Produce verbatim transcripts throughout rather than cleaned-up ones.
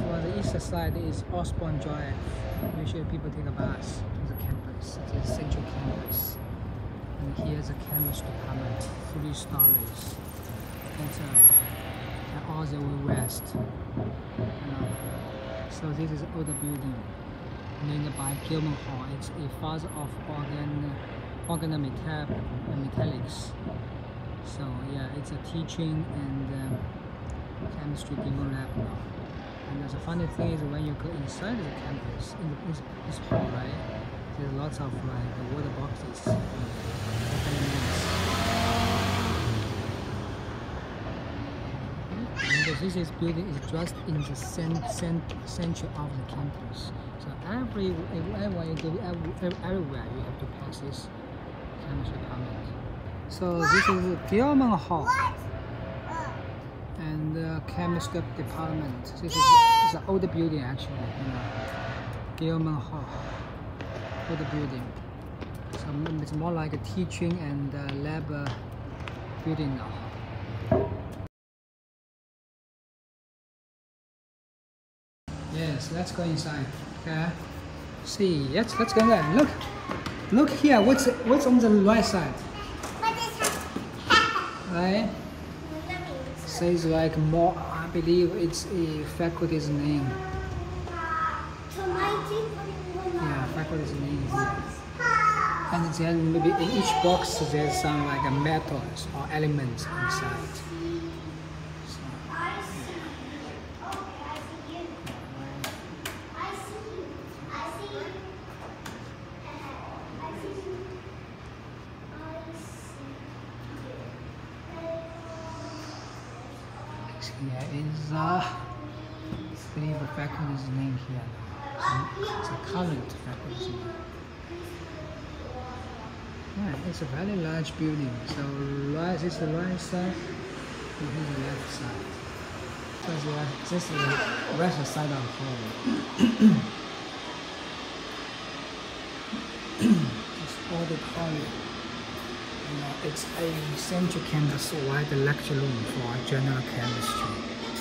On the east side is Osborne Drive. Usually people take a bus to the campus. It is central campus. And here's the campus department, three stories. It's uh, and all the way west. You know. So this is older building named by Gilman Hall. It's a father of organ, organ metal, metallics. So yeah, it's a teaching and um, chemistry demo lab now. And the funny thing is when you go inside the campus, in the, this, this hall, right, there's lots of like water boxes. And this is building is just in the cent, cent, center of the campus. So every everywhere you go, every, everywhere you have to pass this chemistry department. So this is Gilman Hall and the chemistry department. This is the older building actually, you know, Gilman Hall, older building. So it's more like a teaching and uh, lab uh, building now. Yes, let's go inside. Okay. See, let's let's go there. Look, look here. What's what's on the right side? Right? Says like more. I believe it's a faculty's name. Yeah, faculty's name here. And then maybe in each box there's some like a metals or elements inside. So, here is uh, I believe the faculty's name here. It's a current faculty's name. Yeah, it's a very large building. So right, this is the right side, and this is the left side. So this is, this is the right side of the hall. It's auditorium. You know, it's a central campus wide lecture room for general chemistry.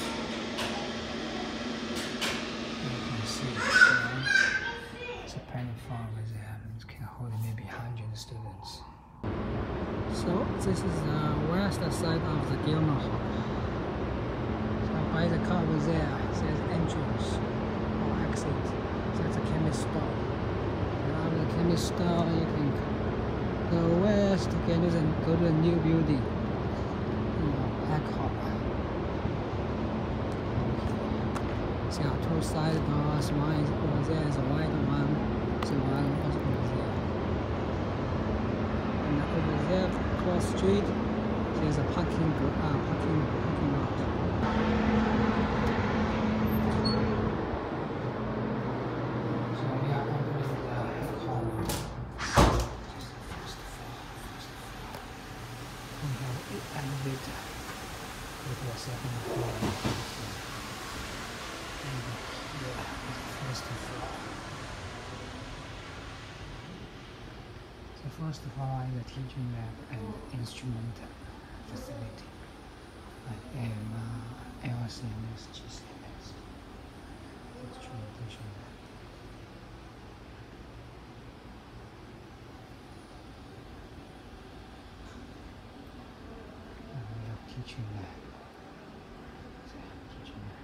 You can see uh, it's a penny farm over there. It can hold maybe one hundred students. So this is the west side of the Gilman Hall. So by the car over there, it says entrance or exit. So that's a chemist store. Around the chemist store, you can go west, again, and go to a new building. You know, Hack Hall. See our two side doors. One is over there, is a white one. So one is over there. And over there, across the street, there's a parking, uh, parking, parking lot. So we are entering the Hack Hall now. We have an elevator go to the second floor. And here is the first floor. The first floor is a teaching lab and instrument facility, like M R, L C M S, G C M S, instrumentation lab. And we have teaching lab, teaching lab,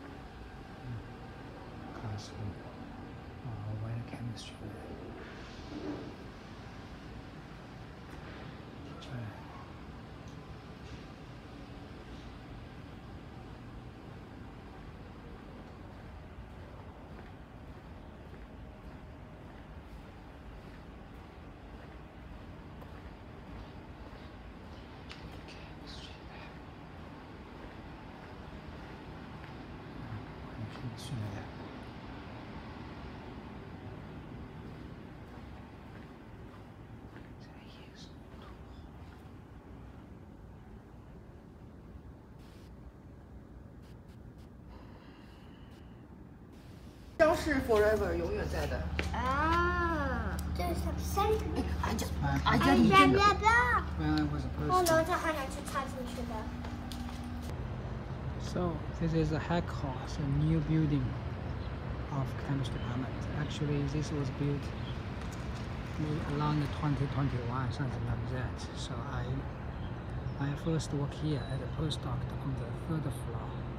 classroom, or wire chemistry lab. 将是 forever 永远在的啊，这是三个。 哎呀， 哎哎呀，你真的。 When I was a Oh person. no, 这还能去插进去的。 So This is a heck house, a new building of chemistry department. Actually, this was built around twenty twenty-one, something like that. So I I first work here as a postdoc on the third floor.